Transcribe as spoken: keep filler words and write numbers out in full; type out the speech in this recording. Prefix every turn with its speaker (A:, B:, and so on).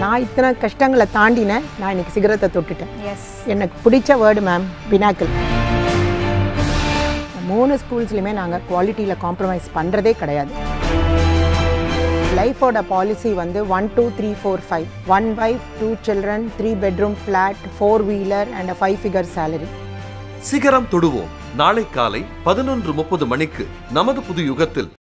A: நான் இத்தனை கஷ்டங்களை தாண்டினேன், நான் இன்னைக்கு சிகரத்தை தொட்டுட்டேன். எனக்கு பிடிச்ச வேர்டு மேம் பினாக்கிள். மூணு ஸ்கூல்ஸ்லையுமே நாங்கள் குவாலிட்டியில் காம்ப்ரமைஸ் பண்ணுறதே கிடையாது. லைஃபோட பாலிசி வந்து one two three four five one wife two children three bedroom flat four wheeler and a five figure salary.
B: சிகரம் தொடுவோம் நாளை காலை பதினொன்று முப்பது மணிக்கு நமது புது யுகத்தில்.